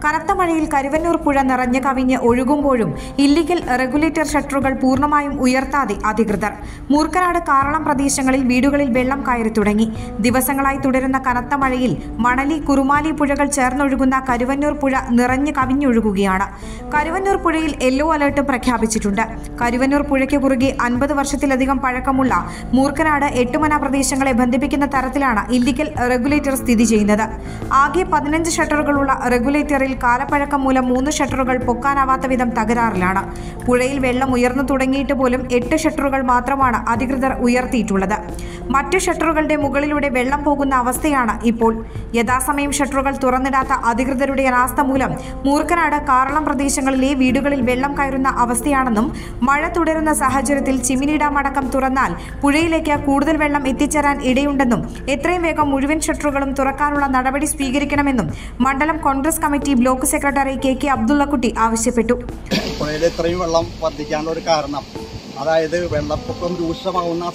കനത്ത മഴയിൽ കരുവന്നൂർ പുഴ നിറഞ്ഞു കവിഞ്ഞ് ഒഴുകുമ്പോഴും ഇല്ലീഗൽ റെഗുലേറ്റർ ഷട്ടറുകൾ പൂർണ്ണമായും ഉയർത്താതെ അധികൃതർ. മൂർക്കനാട് കാറളം പ്രദേശങ്ങളിൽ വീടുകളിൽ വെള്ളം കയറി തുടങ്ങി. ദിവസങ്ങളായി തുടരുന്ന കനത്ത മഴയിൽ മണലി, കുറുമാലി പുഴകൾ ചേർന്നൊഴുകുന്ന കരുവന്നൂർ പുഴ നിറഞ്ഞു കവിഞ്ഞൊഴുകുകയാണ്. കരുവന്നൂർ പുഴയിൽ യെല്ലോ അലർട്ട് പ്രഖ്യാപിച്ചിട്ടുണ്ട്. കരുവന്നൂർ പുഴയ്ക്ക് കുറുകെ 50 വർഷത്തിലധികം പഴക്കമുള്ള മൂർക്കനാട്, എട്ടുമന പ്രദേശങ്ങളെ ബന്ധിപ്പിക്കുന്ന തരത്തിലാണ് ഇല്ലീഗൽ റെഗുലേറ്റർ സ്ഥിതി ചെയ്യുന്നത്. ആകെ 15 ഷട്ടറുകളുള്ള റെഗുലേറ്ററിൽ കാലപ്പഴക്കം മൂലം 3 ഷട്ടറുകൾ പൊക്കാനാവാത്ത വിധം തകരാറിലാണ്. പുഴയിൽ വെള്ളം ഉയർന്നു തുടങ്ങിയിട്ട് പോലും 8 ഷട്ടറുകൾ മാത്രമാണ് അധികൃതർ ഉയർത്തിയിട്ടുള്ളത്. മറ്റു ഷട്ടറുകളുടെ മുകളിലൂടെ വെള്ളം പോകുന്ന അവസ്ഥയാണ് ഇപ്പോൾ. യഥാസമയം ഷട്ടറുകൾ തുറന്നിടാത്ത അധികൃതരുടെ അനാസ്ഥ മൂലം മൂർക്കനാട്, കാറളം പ്രദേശങ്ങളിലെ വീടുകളിൽ വെള്ളം കയറുന്ന അവസ്ഥയാണെന്നും മഴ തുടരുന്ന സാഹചര്യത്തിൽ ചിമ്മിനി ഡാം അടക്കം തുറന്നാൽ പുഴയിലേക്ക് കൂടുതൽ വെള്ളം എത്തിച്ചേരാൻ ഇടയുണ്ടെന്നും എത്രയും വേഗം മുഴുവൻ ഷട്ടറുകളും തുറക്കാനുള്ള നടപടി സ്വീകരിക്കണമെന്നും മണ്ഡലം Congress committee block secretary KK Abdullakutty ആവശ്യപ്പെട്ടു. പുഴയിൽ ഇത്രയും വെള്ളം വർദ്ധിക്കാനുള്ള ഒരു കാരണം, അതായത് വെള്ളപ്പൊക്കം രൂക്ഷമാകുന്ന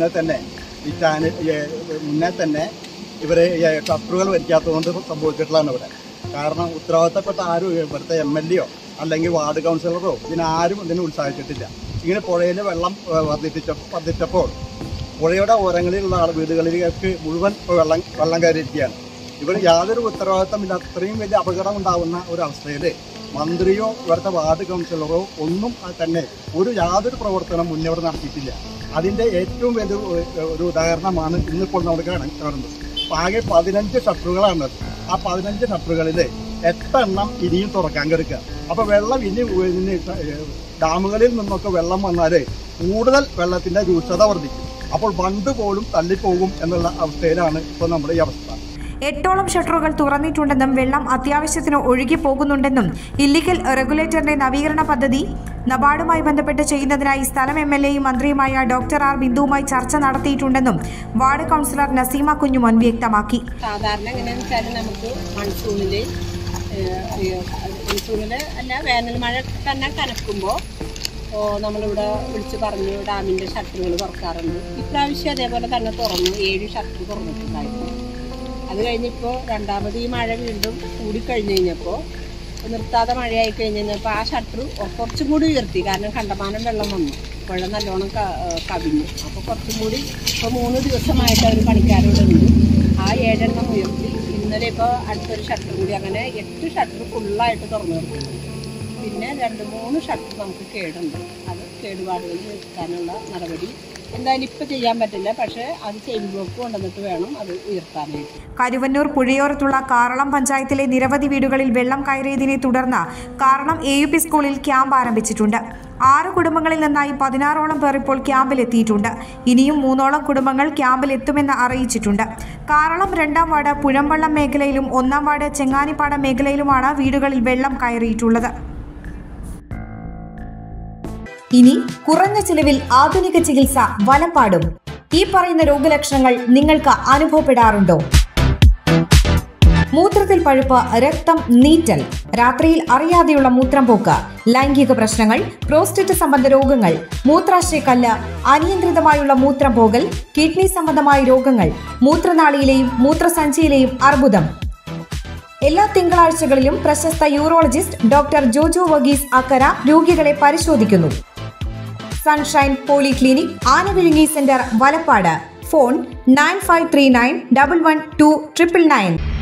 മുന്നേ തന്നെ ഇവര് ഷട്ടറുകൾ വരിക്കാത്തതുകൊണ്ട് സംഭവിച്ചിട്ടുള്ളതാണ് ഇവിടെ. കാരണം ഉത്തരവാദിത്തപ്പെട്ട ആരും ഇവിടുത്തെ MLA അല്ലെങ്കിൽ വാർഡ് കൗൺസിലറോ ഇതിനാരും ഇതിനെ ഉത്സാഹിച്ചിട്ടില്ല. ഇങ്ങനെ പുഴയിൽ വെള്ളം വർദ്ധിച്ചപ്പോൾ പുഴയുടെ ഓരങ്ങളിലുള്ള വീടുകളിലേക്ക് മുഴുവൻ വെള്ളം കയറിയിരിക്കുകയാണ്. ഇവർ യാതൊരു ഉത്തരവാദിത്തമില്ല. അത്രയും വലിയ അപകടം ഉണ്ടാകുന്ന ഒരവസ്ഥയിൽ മന്ത്രിയോ ഇവിടുത്തെ വാർഡ് കൗൺസിലറോ ഒന്നും തന്നെ യാതൊരു പ്രവർത്തനം മുന്നോട്ട് നടത്തിയിട്ടില്ല. അതിൻ്റെ ഏറ്റവും വലിയ ഒരു ഉദാഹരണമാണ് ഇന്നിപ്പോൾ നമ്മൾ കാണുന്നത്. ആകെ 15 ഷട്ടറുകളാണുള്ളത്. ആ 15 ഷട്ടറുകളിൽ 8 എണ്ണം ഇനിയും തുറക്കാൻ കിടക്കുക. അപ്പോൾ വെള്ളം ഇനി ഡാമുകളിൽ നിന്നൊക്കെ വെള്ളം വന്നാൽ കൂടുതൽ വെള്ളത്തിൻ്റെ രൂക്ഷത വർദ്ധിക്കും. അപ്പോൾ ബണ്ട് പോലും തള്ളിപ്പോകും എന്നുള്ള അവസ്ഥയിലാണ് ഇപ്പോൾ നമ്മുടെ ഈ അവസ്ഥ. 8ഓളം ഷട്ടറുകൾ തുറന്നിട്ടുണ്ടെന്നും വെള്ളം അത്യാവശ്യത്തിന് ഒഴുകി പോകുന്നുണ്ടെന്നും ഇല്ലീഗൽ റെഗുലേറ്ററിന്റെ നവീകരണ പദ്ധതി നബാർഡുമായി ബന്ധപ്പെട്ട് ചെയ്യുന്നതിനായി സ്ഥലം MLAയും മന്ത്രിയുമായ ഡോക്ടർ ആർ ബിന്ദുവുമായി ചർച്ച നടത്തിയിട്ടുണ്ടെന്നും വാർഡ് കൗൺസിലർ നസീമ കുഞ്ഞുമോൻ വ്യക്തമാക്കി. സാധാരണ എങ്ങനെയാണെന്ന് വെച്ചാൽ നമുക്ക് മൺസൂണിൽ അല്ല വേനൽ മഴ തന്നെ കനക്കുമ്പോൾ നമ്മളിവിടെ വിളിച്ച് പറഞ്ഞു ഡാമിൻ്റെ ഷട്ടറുകൾ തുറക്കാറുണ്ട്. ഇപ്രാവശ്യം അതേപോലെ തന്നെ തുറന്നു 7 ഷട്ടർ തുറന്നിട്ടുണ്ടായിരുന്നു. അത് കഴിഞ്ഞപ്പോൾ രണ്ടാമത് ഈ മഴ വീണ്ടും കൂടിക്കഴിഞ്ഞ് കഴിഞ്ഞപ്പോൾ നിർത്താതെ മഴയായി കഴിഞ്ഞപ്പോൾ ആ ഷട്ടർ കുറച്ചും കൂടി ഉയർത്തി. കാരണം കണ്ടമാനം വെള്ളം വന്നു, പുഴ നല്ലോണം കവിഞ്ഞു. അപ്പോൾ കുറച്ചും കൂടി ഇപ്പോൾ 3 ദിവസമായിട്ട് അവർ പണിക്കാരോട് ഉണ്ട്. ആ 7 എണ്ണം ഉയർത്തി. ഇന്നലെ ഇപ്പോൾ അടുത്തൊരു ഷട്ടർ കൂടി, അങ്ങനെ 8 ഷട്ടർ ഫുള്ളായിട്ട് തുറന്നു നിർത്തുന്നു. പിന്നെ 2-3 ഷട്ടർ നമുക്ക് കേടുണ്ട്. അത് കേടുപാടുകൾ നിർത്താനുള്ള നടപടി എന്തായാലും ഇപ്പം ചെയ്യാൻ പറ്റില്ല. പക്ഷേ അത് ചെയിൻ ബ്ലോക്ക് കൊണ്ടുവന്നിട്ട് വേണം അത് ഉയർത്താനായിട്ട്. കരുവന്നൂർ പുഴയോരത്തുള്ള കാറളം പഞ്ചായത്തിലെ നിരവധി വീടുകളിൽ വെള്ളം കയറിയതിനെ തുടർന്ന് കാറളം AUP സ്കൂളിൽ ക്യാമ്പ് ആരംഭിച്ചിട്ടുണ്ട്. 6 കുടുംബങ്ങളിൽ നിന്നായി 16ഓളം പേർ ഇപ്പോൾ ക്യാമ്പിലെത്തിയിട്ടുണ്ട്. ഇനിയും 3ഓളം കുടുംബങ്ങൾ ക്യാമ്പിലെത്തുമെന്ന് അറിയിച്ചിട്ടുണ്ട്. കാറളം 2ാം വാർഡ് പുഴമ്പള്ളം മേഖലയിലും 1ാം വാർഡ് ചെങ്ങാനിപ്പാടം മേഖലയിലുമാണ് വീടുകളിൽ വെള്ളം കയറിയിട്ടുള്ളത്. ഇനി കുറഞ്ഞ ചിലവിൽ ആധുനിക ചികിത്സ വലപ്പാടും. ഈ പറയുന്ന രോഗലക്ഷണങ്ങൾ നിങ്ങൾക്ക് അനുഭവപ്പെടാറുണ്ടോ? മൂത്രത്തിൽ പഴുപ്പ്, രക്തം, നീറ്റൽ, രാത്രിയിൽ അറിയാതെയുള്ള മൂത്രം പോക്ക്, ലൈംഗിക പ്രശ്നങ്ങൾ, പ്രോസ്റ്റേറ്റ് സംബന്ധ രോഗങ്ങൾ, മൂത്രാശയക്കല്ല്, അനിയന്ത്രിതമായുള്ള മൂത്രം പോകൽ, കിഡ്നി സംബന്ധമായ രോഗങ്ങൾ, മൂത്രനാളിയിലെയും മൂത്രസഞ്ചിയിലെയും അർബുദം. എല്ലാ തിങ്കളാഴ്ചകളിലും പ്രശസ്ത യൂറോളജിസ്റ്റ് ഡോക്ടർ ജോജോ വർഗീസ് അക്കര രോഗികളെ പരിശോധിക്കുന്നു. Sunshine polyclinic, Anavizhungi centre, Valappad. Phone 9539 112 999.